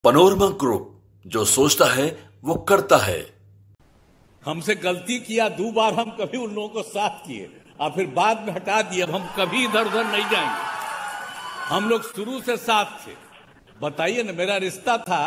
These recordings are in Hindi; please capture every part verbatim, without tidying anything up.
पनोरमा ग्रुप, जो सोचता है वो करता है। हमसे गलती किया दो बार, हम कभी उन लोगों को साथ किए और फिर बाद में हटा दिए। अब हम कभी इधर उधर नहीं जाएंगे। हम लोग शुरू से साथ थे। बताइए ना, मेरा रिश्ता था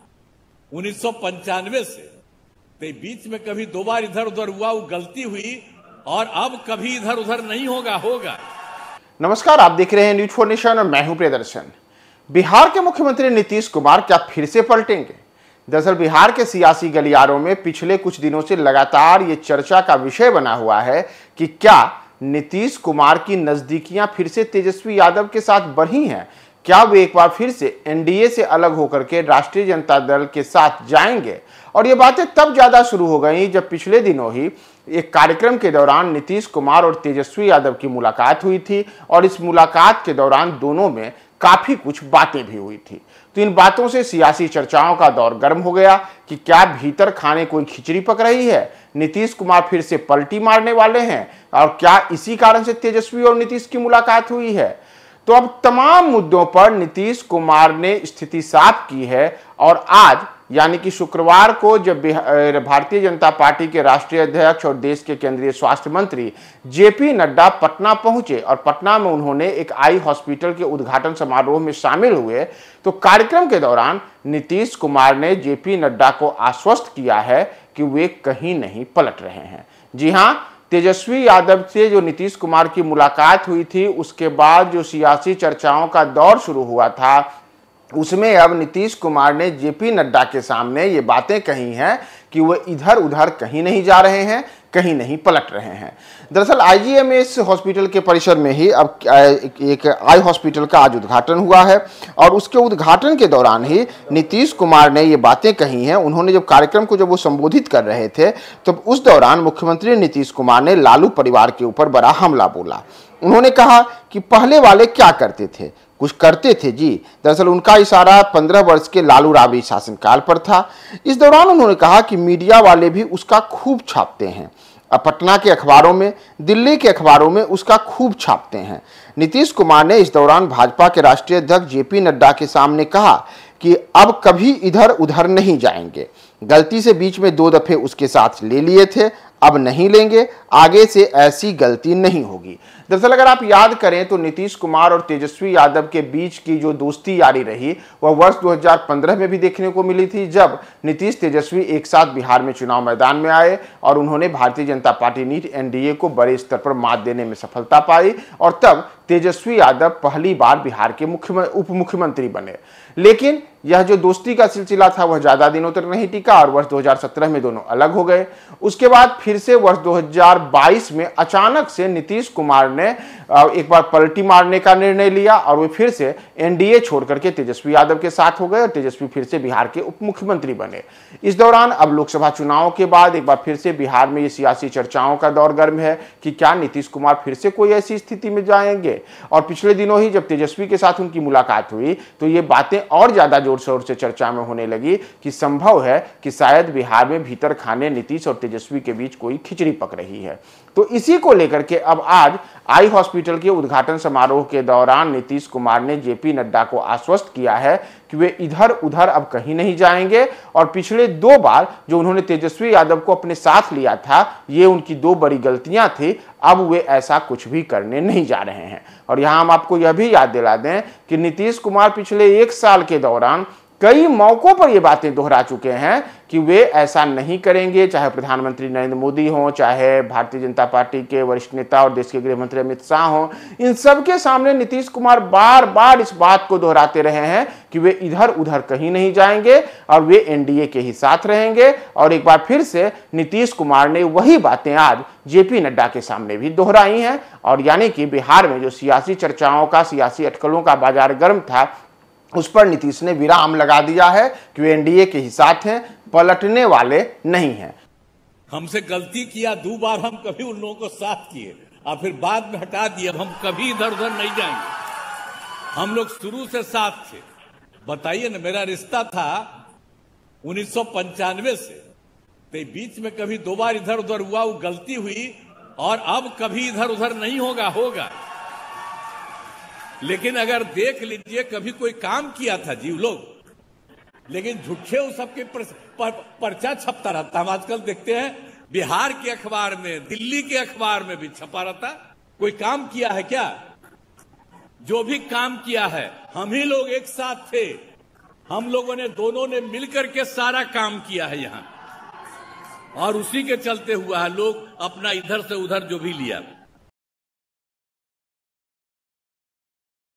उन्नीस सौ पंचानवे से, तो बीच में कभी दो बार इधर उधर हुआ, वो गलती हुई और अब कभी इधर उधर नहीं होगा होगा नमस्कार, आप देख रहे हैं न्यूज फॉर नेशन और मैं हूं प्रियदर्शन। बिहार के मुख्यमंत्री नीतीश कुमार क्या फिर से पलटेंगे? दरअसल बिहार के सियासी गलियारों में पिछले कुछ दिनों से लगातार ये चर्चा का विषय बना हुआ है कि क्या नीतीश कुमार की नजदीकियां फिर से तेजस्वी यादव के साथ बढ़ी हैं? क्या वे एक बार फिर से एनडीए से अलग होकर के राष्ट्रीय जनता दल के साथ जाएंगे? और ये बातें तब ज्यादा शुरू हो गई जब पिछले दिनों ही एक कार्यक्रम के दौरान नीतीश कुमार और तेजस्वी यादव की मुलाकात हुई थी और इस मुलाकात के दौरान दोनों में काफी कुछ बातें भी हुई थी। तो इन बातों से सियासी चर्चाओं का दौर गर्म हो गया कि क्या भीतर खाने कोई खिचड़ी पक रही है, नीतीश कुमार फिर से पलटी मारने वाले हैं और क्या इसी कारण से तेजस्वी और नीतीश की मुलाकात हुई है। तो अब तमाम मुद्दों पर नीतीश कुमार ने स्थिति साफ की है और आज यानी कि शुक्रवार को जब भारतीय जनता पार्टी के राष्ट्रीय अध्यक्ष और देश के केंद्रीय स्वास्थ्य मंत्री जेपी नड्डा पटना पहुंचे और पटना में उन्होंने एक आई हॉस्पिटल के उद्घाटन समारोह में शामिल हुए, तो कार्यक्रम के दौरान नीतीश कुमार ने जेपी नड्डा को आश्वस्त किया है कि वे कहीं नहीं पलट रहे हैं। जी हां, तेजस्वी यादव से जो नीतीश कुमार की मुलाकात हुई थी उसके बाद जो सियासी चर्चाओं का दौर शुरू हुआ था, उसमें अब नीतीश कुमार ने जेपी नड्डा के सामने ये बातें कही हैं कि वो इधर उधर कहीं नहीं जा रहे हैं, कहीं नहीं पलट रहे हैं। दरअसल आईजीएमएस हॉस्पिटल के परिसर में ही अब एक आई हॉस्पिटल का आज उद्घाटन हुआ है और उसके उद्घाटन के दौरान ही नीतीश कुमार ने ये बातें कही हैं। उन्होंने जब कार्यक्रम को जब वो संबोधित कर रहे थे तो उस दौरान मुख्यमंत्री नीतीश कुमार ने लालू परिवार के ऊपर बड़ा हमला बोला। उन्होंने कहा कि पहले वाले क्या करते थे, कुछ करते थे जी। दरअसल उनका इशारा पंद्रह वर्ष के लालू राबड़ी शासनकाल पर था। इस दौरान उन्होंने कहा कि मीडिया वाले भी उसका खूब छापते हैं, पटना के अखबारों में, दिल्ली के अखबारों में उसका खूब छापते हैं। नीतीश कुमार ने इस दौरान भाजपा के राष्ट्रीय अध्यक्ष जेपी नड्डा के सामने कहा कि अब कभी इधर उधर नहीं जाएंगे। गलती से बीच में दो दफे उसके साथ ले लिए थे, अब नहीं लेंगे, आगे से ऐसी गलती नहीं होगी। दरअसल अगर आप याद करें तो नीतीश कुमार और तेजस्वी यादव के बीच की जो दोस्ती यारी रही वह वर्ष दो हज़ार पंद्रह में भी देखने को मिली थी, जब नीतीश तेजस्वी एक साथ बिहार में चुनाव मैदान में आए और उन्होंने Bharatiya Janata party NEET NDA को बड़े स्तर पर मात देने में सफलता पाई और तब तेजस्वी यादव पहली बार बिहार के मुख्य उप मुख्यमंत्री बने। लेकिन यह जो दोस्ती का सिलसिला था वह ज्यादा दिनों तक नहीं टिका और वर्ष दो हज़ार सत्रह में दोनों अलग हो गए। उसके बाद फिर से वर्ष दो हज़ार बाईस में अचानक से नीतीश कुमार ने एक बार पलटी मारने का निर्णय लिया और वे फिर से एनडीए छोड़ करके तेजस्वी यादव के साथ हो गए और तेजस्वी फिर से बिहार के उप मुख्यमंत्री बने। इस दौरान अब लोकसभा चुनाव के बाद एक बार फिर से बिहार में ये सियासी चर्चाओं का दौर गर्म है कि क्या नीतीश कुमार फिर से कोई ऐसी स्थिति में जाएंगे। और पिछले दिनों ही जब तेजस्वी के साथ उनकी मुलाकात हुई तो ये बातें और ज्यादा जोर शोर से चर्चा में होने लगी कि संभव है कि शायद बिहार में भीतर खाने नीतीश और तेजस्वी के बीच कोई खिचड़ी पक रही है। तो इसी को लेकर के अब आज आई हॉस्पिटल के उद्घाटन समारोह के दौरान नीतीश कुमार ने जेपी नड्डा को आश्वस्त किया है कि वे इधर उधर अब कहीं नहीं जाएंगे और पिछले दो बार जो उन्होंने तेजस्वी यादव को अपने साथ लिया था ये उनकी दो बड़ी गलतियां थी, अब वे ऐसा कुछ भी करने नहीं जा रहे हैं। और यहां हम आपको यह भी याद दिला दें कि नीतीश कुमार पिछले एक साल के दौरान कई मौकों पर ये बातें दोहरा चुके हैं कि वे ऐसा नहीं करेंगे, चाहे प्रधानमंत्री नरेंद्र मोदी हों, चाहे भारतीय जनता पार्टी के वरिष्ठ नेता और देश के गृह मंत्री अमित शाह हों। इन सबके सामने नीतीश कुमार बार बार इस बात को दोहराते रहे हैं कि वे इधर उधर कहीं नहीं जाएंगे और वे एनडीए के ही साथ रहेंगे। और एक बार फिर से नीतीश कुमार ने वही बातें आज जेपी नड्डा के सामने भी दोहराई हैं और यानी कि बिहार में जो सियासी चर्चाओं का, सियासी अटकलों का बाजार गर्म था उस पर नीतीश ने विराम लगा दिया है कि वे एनडीए के ही साथ हैं, पलटने वाले नहीं हैं। हमसे गलती किया दो बार, हम कभी उन लोगों को साथ किए और फिर बाद में हटा दिए। अब हम कभी इधर उधर नहीं जाएंगे। हम लोग शुरू से साथ थे। बताइए ना, मेरा रिश्ता था उन्नीस सौ पंचानवे से, तो बीच में कभी दो बार इधर उधर हुआ, वो गलती हुई और अब कभी इधर उधर नहीं होगा होगा लेकिन अगर देख लीजिए, कभी कोई काम किया था जी लोग, लेकिन झूठे उस सबके पर, पर, पर्चा छपता रहता। हम आजकल देखते हैं बिहार के अखबार में, दिल्ली के अखबार में भी छपा रहता। कोई काम किया है क्या? जो भी काम किया है हम ही लोग एक साथ थे, हम लोगों ने दोनों ने मिलकर के सारा काम किया है यहां, और उसी के चलते हुआ है। लोग अपना इधर से उधर जो भी लिया